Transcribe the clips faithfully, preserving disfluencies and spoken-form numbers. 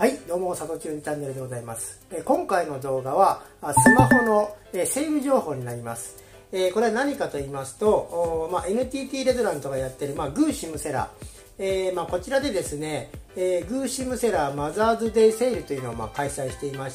はい、どうも、さとちゅんチャンネルでございます。え今回の動画は、スマホのえセール情報になります。えこれは何かと言いますと、まあ、エヌティーティー レドラントがやってる、まあ、グーシムセラー。えーまあ、こちらでですね、えー、グーシムセラーマザーズデイセールというのをまあ開催していまして、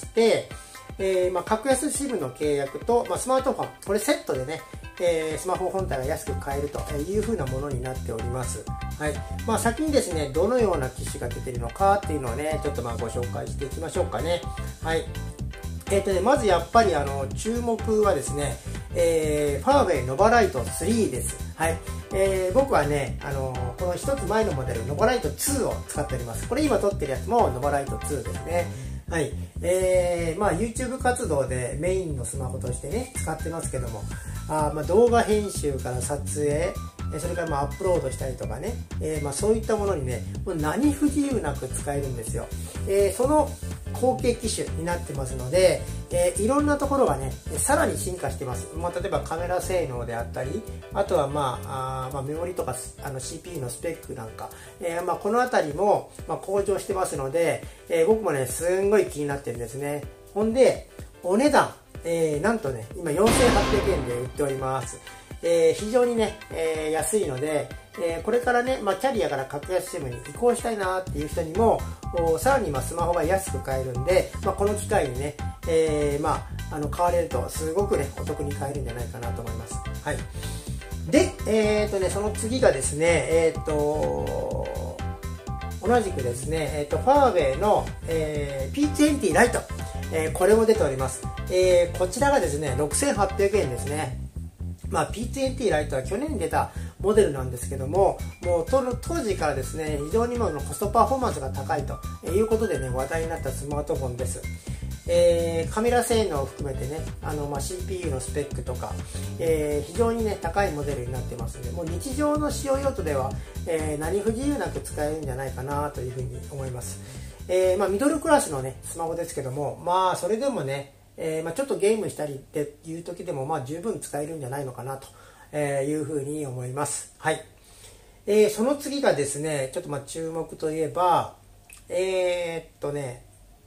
えーまあ、格安 SIM の契約と、まあ、スマートフォン、これセットでね、えー、スマホ本体が安く買えるという風なものになっております。はい。まあ、先にですね、どのような機種が出ているのかっていうのをね、ちょっとまあご紹介していきましょうかね。はい。えーとね、まずやっぱりあの注目はですね、えー、ファーウェイノバライトスリーです。はい。えー、僕はね、あのー、この一つ前のモデル、ノバライトツーを使っております。これ今撮ってるやつもノバライトツーですね。はい。えー、まあ YouTube 活動でメインのスマホとしてね、使ってますけども、あまあ動画編集から撮影、それからまあアップロードしたりとかね、えー、まあそういったものにね、もう何不自由なく使えるんですよ。えー、その後継機種になってますので、えー、いろんなところがね、さらに進化してます。まあ、例えばカメラ性能であったり、あとはまあ、あまあメモリとかあの シーピーユー のスペックなんか、えー、まあこのあたりもまあ向上してますので、えー、僕もね、すんごい気になってるんですね。ほんで、お値段、えー、なんとね、今よんせんはっぴゃくえんで売っております。えー、非常にね、えー、安いので、えー、これからね、まあ、キャリアから格安 SIM に移行したいなっていう人にも、さらにまあスマホが安く買えるんで、まあ、この機会にね、えー、まあ、あの買われるとすごくね、お得に買えるんじゃないかなと思います。はい。で、えーとね、その次がですね、えーと、同じくですね、えーと、ファーウェイの、えー、ピーにじゅうライト、えー、これも出ております。えー、こちらがですね、ろくせんはっぴゃくえんですね。まあ、ピーにじゅうライトは去年出たモデルなんですけども、もう当時からですね、非常にもコストパフォーマンスが高いということでね、話題になったスマートフォンです。えー、カメラ性能を含めてね、あの、まあ、シーピーユー のスペックとか、えー、非常にね、高いモデルになってますので、もう日常の使用用途では、えー、何不自由なく使えるんじゃないかなというふうに思います。えー、まあ、ミドルクラスのね、スマホですけども、まあ、それでもね、えーまあ、ちょっとゲームしたりっていう時でもまあ十分使えるんじゃないのかなというふうに思います。はい。えー、その次がですね、ちょっとまあ注目といえば、えー、っとね、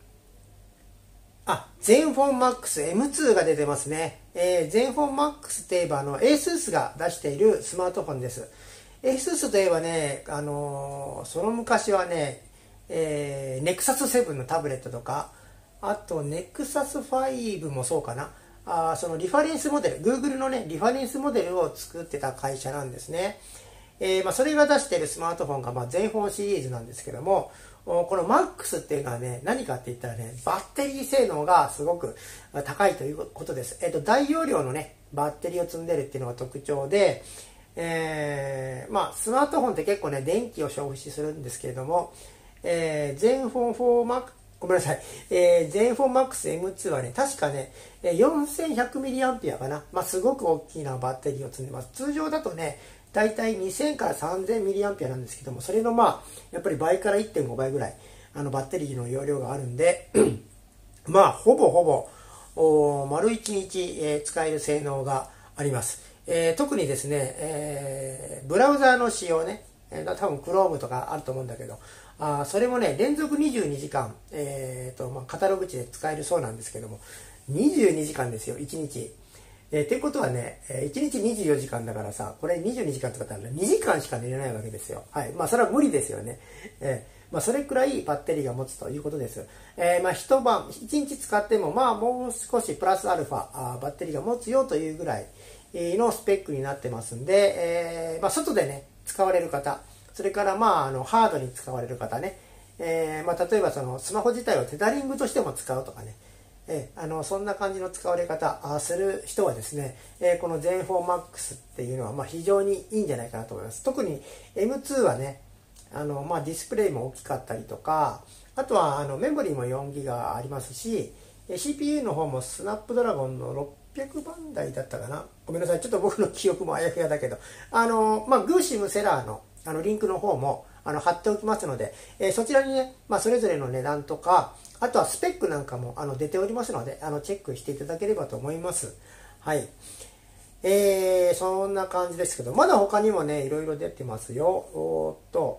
あ、ゼンフォンマックス エムツー が出てますね。えー、ゼンフォンマックスといえばあの ASUS が出しているスマートフォンです。ASUS といえばね、あのー、その昔はね、えー、ネクサスセブンのタブレットとか、あと、ネクサスファイブもそうかな。あそのリファレンスモデル、Google のね、リファレンスモデルを作ってた会社なんですね。えー、まあ、それが出しているスマートフォンが、まあ、ゼンフォンシリーズなんですけども、この マックス っていうのはね、何かって言ったらね、バッテリー性能がすごく高いということです。えっと、大容量のね、バッテリーを積んでるっていうのが特徴で、えー、まあ、スマートフォンって結構ね、電気を消費するんですけれども、えー、ゼンフォンフォーマックスごめんなさい。えー、ゼンフォンマックス エムツー はね、確かね、よんせんひゃくミリアンペア かな。まあ、すごく大きなバッテリーを積んでます。通常だとね、だいたいにせんからさんぜんミリアンペア なんですけども、それのまあ、やっぱり倍から いってんご 倍ぐらい、あの、バッテリーの容量があるんで、まあ、ほぼほぼ、お丸いちにち、えー、使える性能があります。えー、特にですね、えー、ブラウザーの使用ね、えー、多分 Chrome とかあると思うんだけど、あそれもね、連続にじゅうにじかん、えーとまあ、カタログ値で使えるそうなんですけども、にじゅうにじかんですよ、いちにち。えー、っていうことはね、いちにちにじゅうよじかんだからさ、これにじゅうにじかんとかだったらにじかんしか寝れないわけですよ。はい。まあ、それは無理ですよね。えー、まあ、それくらいバッテリーが持つということです。えー、まあ、一晩、一日使っても、まあ、もう少しプラスアルファ、あバッテリーが持つよというぐらいのスペックになってますんで、えー、まあ、外でね、使われる方、それからまあ、あの、ハードに使われる方ね、えー、まあ、例えばそのスマホ自体をテザリングとしても使うとかね、えー、あのそんな感じの使われ方あする人はですね、えー、このゼンフォンマックスっていうのはまあ非常にいいんじゃないかなと思います。特に エムツー はね、あの、まあ、ディスプレイも大きかったりとか、あとはあのメモリも よんギガ ありますし、シーピーユー の方もスナップドラゴンのろっぴゃくばん台だったかな。ごめんなさい、ちょっと僕の記憶もあやふやだけど、あの、まあ、グーシムセラーのあのリンクの方もあの貼っておきますので、えー、そちらにね、まあ、それぞれの値段とか、あとはスペックなんかもあの出ておりますので、あのチェックしていただければと思います。はい。えー、そんな感じですけど、まだ他にもね、いろいろ出てますよ。おーっと、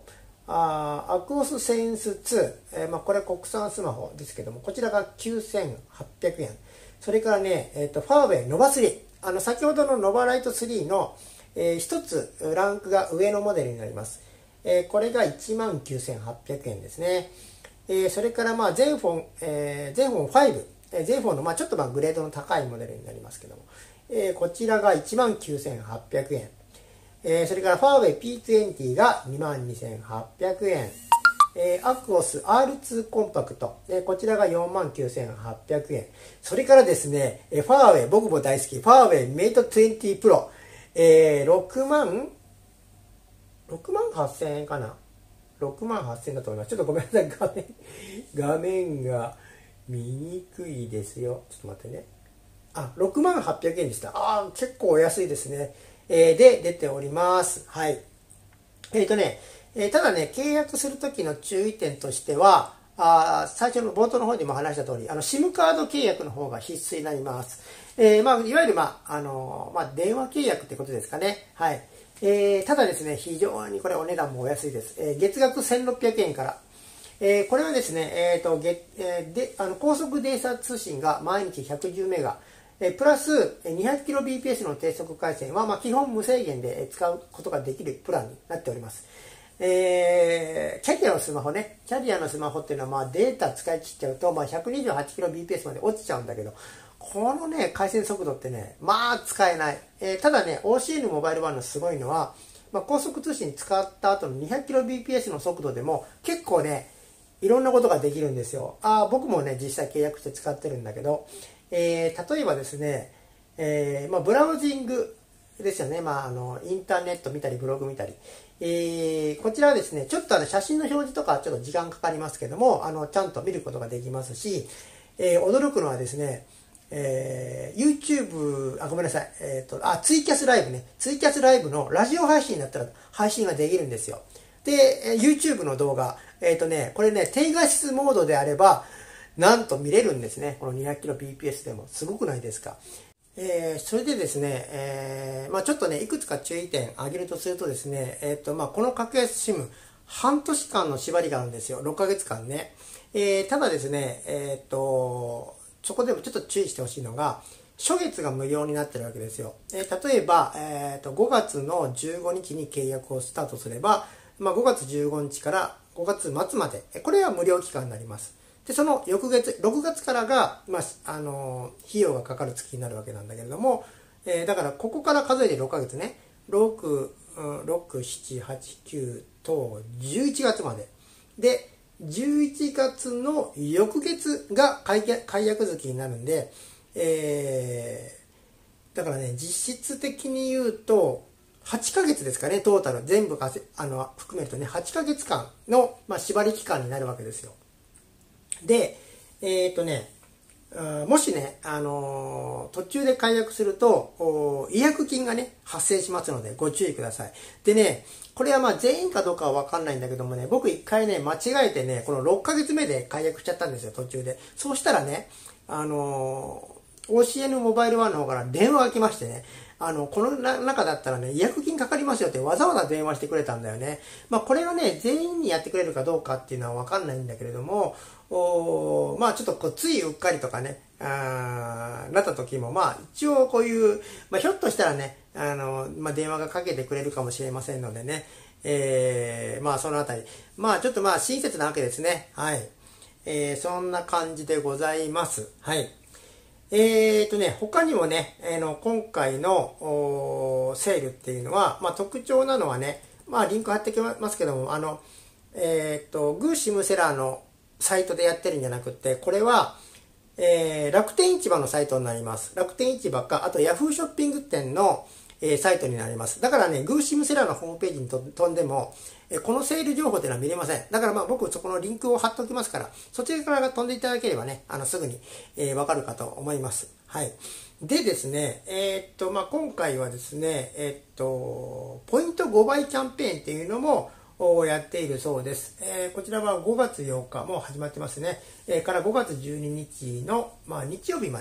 あアクオスセンスツー、えーまあ、これは国産スマホですけども、こちらがきゅうせんはっぴゃくえん。それからね、えー、とファーウェイノバスリー、あの先ほどのノバライトスリーの、えー、ひとつランクが上のモデルになります。えー、これがいちまんきゅうせんはっぴゃくえんですね。えー、それからまあゼンフォン、えー、ゼンフォンファイブ、えー、ゼンフォンのまあちょっとまあグレードの高いモデルになりますけども、えー、こちらがいちまんきゅうせんはっぴゃくえん。えー、それからファーウェイ ピートゥエンティー がにまんにせんはっぴゃくえん。えー、アクオス アールツー コンパクト、えー、こちらがよんまんきゅうせんはっぴゃくえん。それからですね、えー、ファーウェイ、僕も大好き、ファーウェイメイトにじゅうプロ、えー、ろくまんろくまんはっせんえんかな、ろくまんはっせんえんだと思います。ちょっとごめんなさい、画面画面が見にくいですよ。ちょっと待ってね。あ、ろくまんはっぴゃくえんでした。あー、結構お安いですね。えー、で出ております。はい。えっとね、えー、ただね、契約するときの注意点としては、あ最初の冒頭の方でも話した通り、あの SIM カード契約の方が必須になります。えーまあ、いわゆる、まああのまあ、電話契約ってことですかね。はい。えー、ただですね、非常にこれお値段もお安いです。えー、月額せんろっぴゃくえんから。えー、これはですね、えーと月えー、であの高速データ通信が毎日ひゃくじゅうメガ、えー、プラス にひゃくキロビーピーエス の低速回線は、まあ、基本無制限で使うことができるプランになっております。えー、キャリアのスマホね、キャリアのスマホっていうのはまあデータ使い切っちゃうと、まあ、ひゃくにじゅうはちキロビーピーエス まで落ちちゃうんだけど、このね、回線速度ってね、まあ使えない。えー、ただね、オーシーエヌ モバイルワンのすごいのは、まあ、高速通信使った後の にひゃくキロビーピーエス の速度でも結構ね、いろんなことができるんですよ。あ僕もね、実際契約して使ってるんだけど、えー、例えばですね、えーまあ、ブラウジングですよね。まあ、あの、インターネット見たり、ブログ見たり。えー、こちらはですね、ちょっとあの写真の表示とかちょっと時間かかりますけども、あの、ちゃんと見ることができますし、えー、驚くのはですね、えー、YouTube、あ、ごめんなさい。えっと、あ、ツイキャスライブね。ツイキャスライブのラジオ配信だったら配信ができるんですよ。で、YouTube の動画、えっとね、これね、低画質モードであれば、なんと見れるんですね。この にひゃくキロビーピーエス でも。すごくないですか。えー、それでですね、えーまあ、ちょっとね、いくつか注意点挙げるとするとですね、えーとまあ、この格安 SIM、半年間の縛りがあるんですよ。ろっかげつかんね。えー、ただですね、えーと、そこでもちょっと注意してほしいのが、初月が無料になってるわけですよ。えー、例えば、えーと、ごがつのじゅうごにちに契約をスタートすれば、まあ、ごがつじゅうごにちからごがつまつまで、これは無料期間になります。で、その翌月、ろくがつからが、まあ、あの、費用がかかる月になるわけなんだけれども、えー、だからここから数えてろっかげつね、ろく、ろく、しち、はち、きゅうとじゅういちがつまで。で、じゅういちがつの翌月が解約月になるんで、えー、だからね、実質的に言うと、はちかげつですかね、トータル。全部かせあの含めるとね、はちかげつかんの、まあ、縛り期間になるわけですよ。で、えっとね、もしね、あのー、途中で解約すると、違約金がね、発生しますので、ご注意ください。でね、これはまあ全員かどうかはわかんないんだけどもね、僕一回ね、間違えてね、このろっかげつめで解約しちゃったんですよ、途中で。そうしたらね、あのー、オーシーエヌ モバイルワンの方から電話が来ましてね、あの、この中だったらね、違約金かかりますよってわざわざ電話してくれたんだよね。まあこれがね、全員にやってくれるかどうかっていうのはわかんないんだけれども、おまあちょっとこうついうっかりとかね、あなった時も、まあ一応こういう、まあひょっとしたらね、あの、まあ電話がかけてくれるかもしれませんのでね、えー、まあそのあたり、まあちょっとまあ親切なわけですね。はい。えー、そんな感じでございます。はい。えーとね、他にもね、えー、の今回のセールっていうのは、まあ、特徴なのはね、まあ、リンク貼ってきますけども、あの、えーと、グーシムセラーのサイトでやってるんじゃなくて、これは、えー、楽天市場のサイトになります。楽天市場か、あとヤフーショッピング店の、えー、サイトになります。だからね、グーシムセラーのホームページにと飛んでも、えー、このセール情報っていうのは見れません。だからまあ僕そこのリンクを貼っておきますから、そちらから飛んでいただければね、あのすぐに、えー、わかるかと思います。はい。でですね、えー、っと、まあ今回はですね、えー、っと、ポイントごばいキャンペーンっていうのも、やっているそうです、えー、こちらはごがつようかもう始まってますね、えー、からごがつじゅうににちの、まあ、日曜日まで、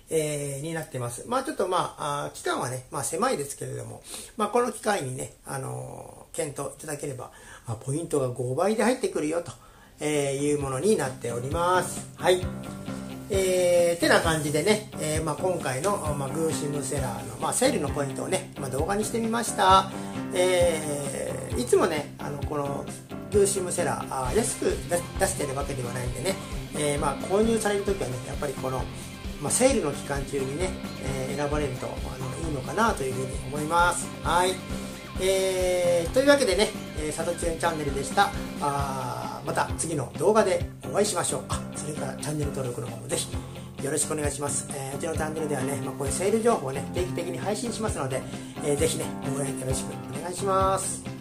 えー、になってます。まあちょっとまあ、あ期間はね、まあ狭いですけれども、まあこの機会にね、あのー、検討いただければ、あポイントがごばいで入ってくるよと、えー、いうものになっております。はい。えー、てな感じでね、えーまあ、今回の、まあ、グーシムセラーの、まあ、セールのポイントをね、まあ、動画にしてみました。えー、いつもね、あのこのグーシムセラー、あ安く出してるわけではないんでね、えーまあ、購入されるときはね、やっぱりこの、まあ、セールの期間中にね、えー、選ばれるとあのいいのかなというふうに思います。はい。えー、というわけでね、えー、さとちゅんチャンネルでした。あまた次の動画でお会いしましょう。あそれからチャンネル登録の方もぜひよろしくお願いします。えー、うちのチャンネルではね、まあ、こういうセール情報をね定期的に配信しますので、えー、ぜひね応援よろしくお願いします。